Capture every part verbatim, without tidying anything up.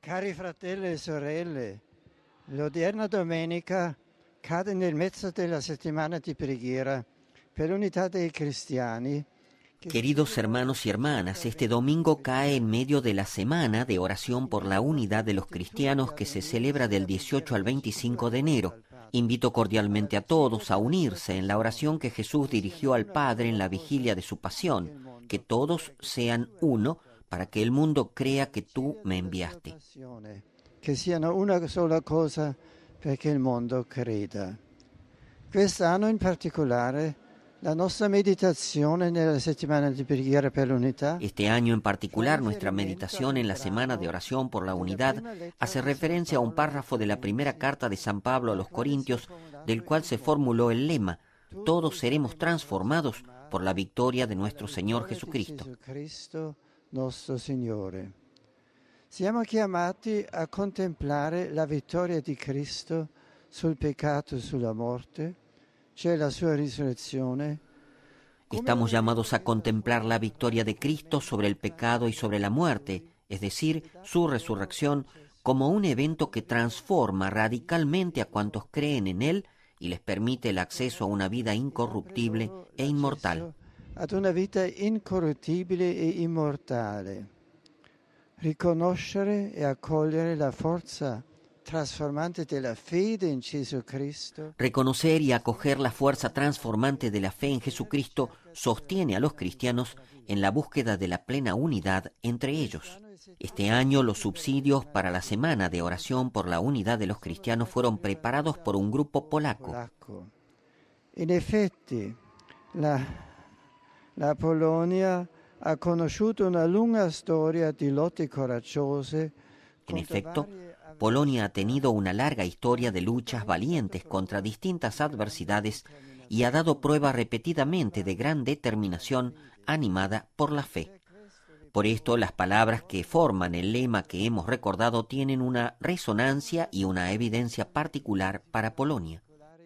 Cari fratelli e sorelle, l'odierna domenica cade nel mezzo della settimana di preghiera per l'unità dei cristiani. Queridos hermanos y hermanas, este domingo cae en medio de la semana de oración por la unidad de los cristianos que se celebra del dieciocho al veinticinco de enero. Invito cordialmente a todos a unirse en la oración que Jesús dirigió al Padre en la vigilia de su pasión, que todos sean uno para que el mundo crea que tú me enviaste. Che siano una sola cosa perché il mondo creda. Quest'anno in particolare la nostra meditazione nella settimana di preghiera per l'unità. Este año en particular, nuestra meditación en la Semana de Oración por la Unidad hace referencia a un párrafo de la primera carta de San Pablo a los Corintios, del cual se formuló el lema: todos seremos transformados por la victoria de nuestro Señor Jesucristo. Nostro Signore. Siamo chiamati a contemplare la vittoria di Cristo sul peccato e sulla morte, cioè la sua risurrezione. Estamos llamados a contemplar la victoria de Cristo sobre el pecado y sobre la muerte, es decir, su resurrección, como un evento que transforma radicalmente a cuantos creen en Él y les permite el acceso a una vida incorruptible e inmortal. Ad una vita incorruttibile e immortale. Riconoscere e accogliere la forza transformante della fede in Gesù Cristo. Reconocer y acoger la fuerza transformante de la fe en Jesucristo sostiene a los cristianos en la búsqueda de la plena unidad entre ellos. Este año los subsidios para la Semana de Oración por la Unidad de los Cristianos fueron preparados por un grupo polaco. In effetti, la, la Polonia ha conosciuto una lunga storia di lotte coraggiose. En efecto, Polonia ha tenido una larga historia de luchas valientes contra distintas adversidades y ha dado prueba repetidamente de gran determinación animada por la fe. Por esto, las palabras que forman el lema que hemos recordado tienen una resonancia y una evidencia particular para Polonia.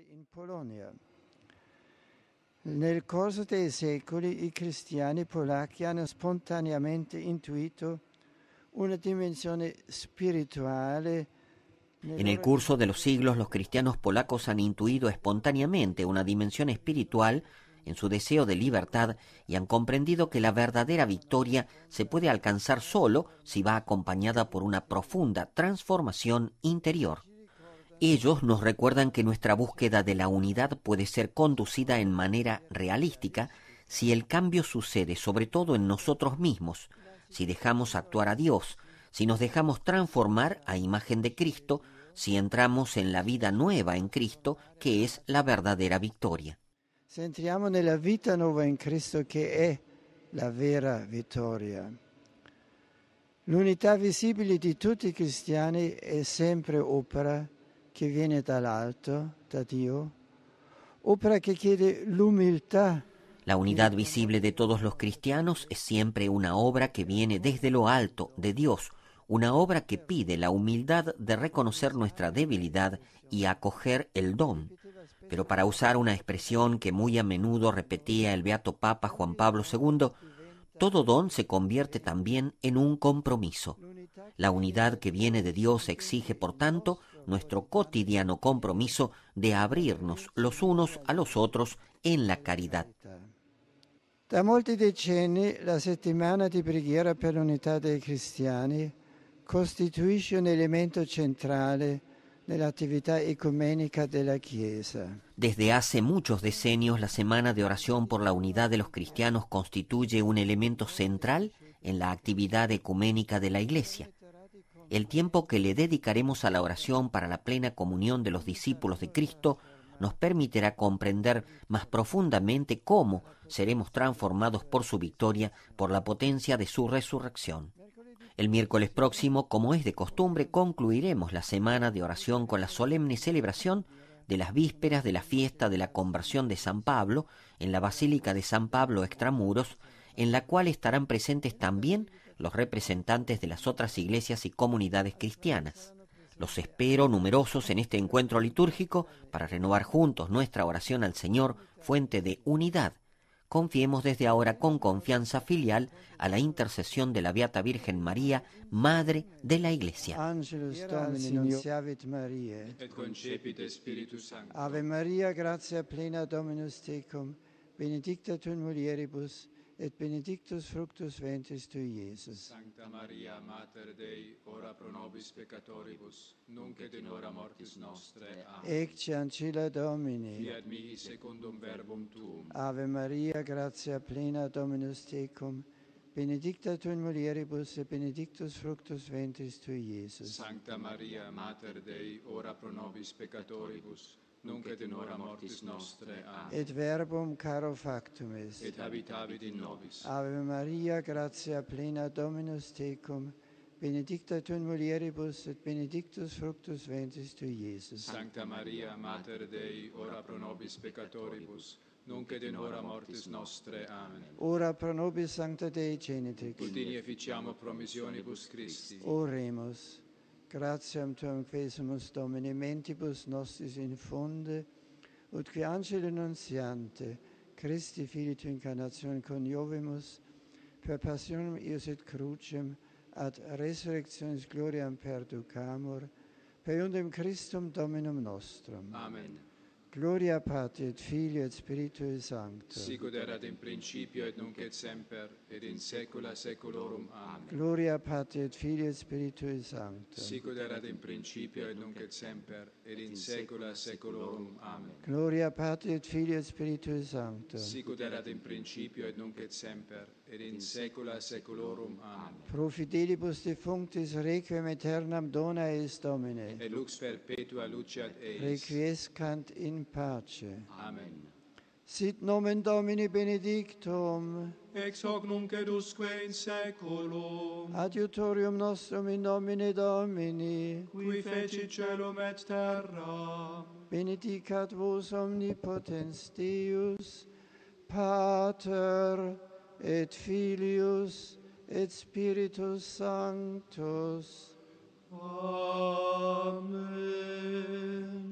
Nel corso dei secoli i cristiani polacchi hanno spontaneamente intuito una dimensione spirituale. En el curso de los siglos, los cristianos polacos han intuido espontáneamente una dimensión espiritual en su deseo de libertad y han comprendido que la verdadera victoria se puede alcanzar solo si va acompañada por una profunda transformación interior. Ellos nos recuerdan que nuestra búsqueda de la unidad puede ser conducida en manera realística si el cambio sucede sobre todo en nosotros mismos, si dejamos actuar a Dios, si nos dejamos transformar a imagen de Cristo, si entramos en la vida nueva en Cristo, que es la verdadera victoria. Se entriamo nella vita nuova in Cristo, che è la vera vittoria. L'unità visibile di tutti i cristiani è sempre opera che viene dall'alto, da Dio, opera che chiede l'umiltà. La unidad visible de todos los cristianos es siempre una obra que viene desde lo alto, de Dios, una obra que pide la humildad de reconocer nuestra debilidad y acoger el don. Pero para usar una expresión que muy a menudo repetía el beato Papa Juan Pablo segundo, todo don se convierte también en un compromiso. La unidad que viene de Dios exige, por tanto, nuestro cotidiano compromiso de abrirnos los unos a los otros en la caridad. Da molti decenni la settimana di preghiera per l'unità dei cristiani costituisce un elemento centrale nell'attività ecumenica della Chiesa. Desde hace muchos decenios, la Semana de Oración por la Unidad de los Cristianos constituye un elemento central en la actividad ecuménica de la Iglesia. El tiempo que le dedicaremos a la oración para la plena comunión de los discípulos de Cristo nos permitirá comprender más profundamente cómo seremos transformados por su victoria, por la potencia de su resurrección. El miércoles próximo, como es de costumbre, concluiremos la semana de oración con la solemne celebración de las vísperas de la fiesta de la conversión de San Pablo en la Basílica de San Pablo Extramuros, en la cual estarán presentes también los representantes de las otras iglesias y comunidades cristianas. Los espero numerosos en este encuentro litúrgico para renovar juntos nuestra oración al Señor, fuente de unidad, confiemos desde ahora con confianza filial a la intercesión de la Beata Virgen María, Madre de la Iglesia. Angelus Domini nunciavit Mariae, et concepit Spiritus Sancto. Ave Maria, gratia plena Dominus tecum, benedicta tu in mulieribus, et benedictus fructus ventris tui, Iesus. Sancta Maria, Mater Dei, ora pro nobis peccatoribus, nunc et in hora mortis nostre. Amen. Ecce ancilla Domini. Fiat mihi secundum verbum tuum. Ave Maria, gratia plena Dominus tecum, benedicta tu in mulieribus, et benedictus fructus ventris tui, Iesus. Sancta Maria, Mater Dei, ora pro nobis peccatoribus, nunc et in hora mortis nostre. Amen. Et verbum caro factum est. Et habitavit in nobis. Ave Maria, gratia plena Dominus tecum, benedicta tu in mulieribus, et benedictus fructus ventris tui, Iesus. Sancta Maria, Mater Dei, ora pro nobis peccatoribus, nunc et in hora mortis nostre. Amen. Ora pro nobis Sancta Dei Genitrix. Udini efficiamo promissionibus Christi. Oremus. Gratiam tuam quesumus Domine mentibus nostris infunde, ut qui angelo nuntiante, Christi Filii tu incarnatione coniovimus, per passionem eius et crucem, ad resurrectionis gloriam perducamur, per iundem Christum Dominum nostrum. Amen. Gloria Patri et Filii et Spiritui Sancto. Sicut erat in principio et nunc et semper, et in saecula saeculorum. Amen. Gloria Patri et Filii et Spiritui Sancto. Sicut erat in principio et nunc et semper, et in saecula saeculorum. Amen. Gloria Patri et Filii et Spiritui Sancto. Sicut erat in principio et nunc et semper, et in saecula saeculorum. Amen. Pro fidelibus defunctis requiem aeternam dona eis Domine. Et lux perpetua luceat eis. Requiescant in pace. Amen. Sit nomen Domini benedictum. Ex hoc nunc et usque in saeculum. Adiutorium nostrum in nomine Domini. Qui fecit caelum et terra. Benedicat vos omnipotens Deus, Pater et Filius et Spiritus Sanctus. Amen.